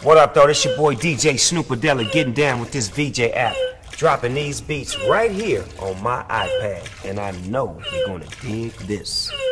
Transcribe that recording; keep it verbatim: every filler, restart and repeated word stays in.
What up, though? This your boy D J Snoop Dogg getting down with this V J app, dropping these beats right here on my iPad, and I know you're gonna dig this.